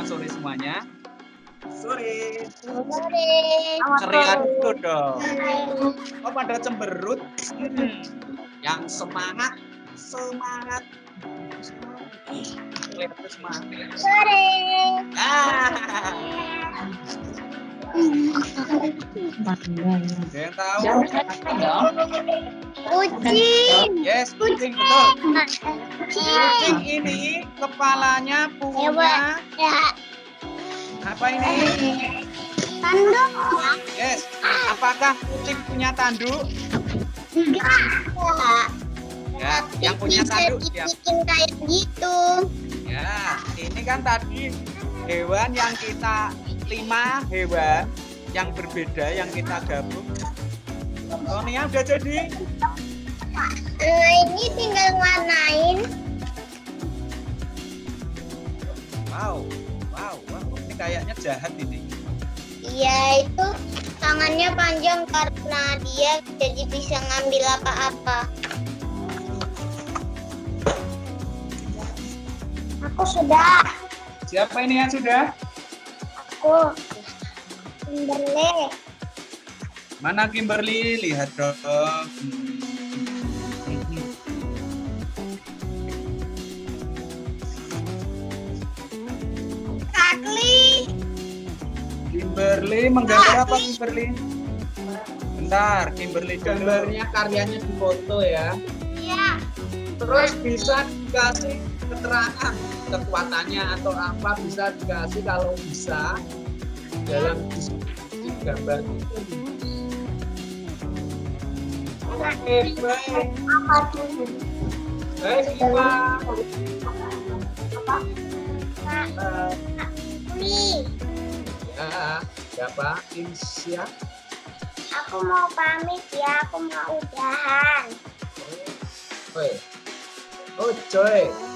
sore semuanya. Sore. Sore. Ceria dulu dong. Oh, pada cemberut. Yang semangat. Semangat. Kelihatan semangat. Sore. Yang tahu? Kucing. Yes, kucing betul. Kucing. Kucing ini kepalanya punya Ya. apa ini? Tanduk. Yes. Apakah kucing punya tanduk? Enggak. Ya, yang punya tanduk ya. Bikin kayak gitu. Ya, ini kan tadi hewan yang kita 5 hewan yang berbeda yang kita gabung. Oh, Nia udah jadi. Ini tinggal warnain. Wow. Ini kayaknya jahat ini. Iya, itu tangannya panjang karena dia jadi bisa ngambil apa-apa. Aku sudah. Siapa ini yang sudah? Aku. Kimberly. Mana Kimberly? Lihat dong. Kakli. Kimberly menggambar apa Kimberly? Bentar, Kimberly dulu. Gambarnya karyanya di foto ya. Iya. Terus bisa dikasih keterangan kekuatannya atau apa, bisa dikasih kalau bisa dalam diskusi gambar itu. Oke, baik. Apa dulu? Baik, Ipa. Kakli. Ya, siapa? Insya. Aku mau pamit ya. Aku mau udahan. Oh, Joy.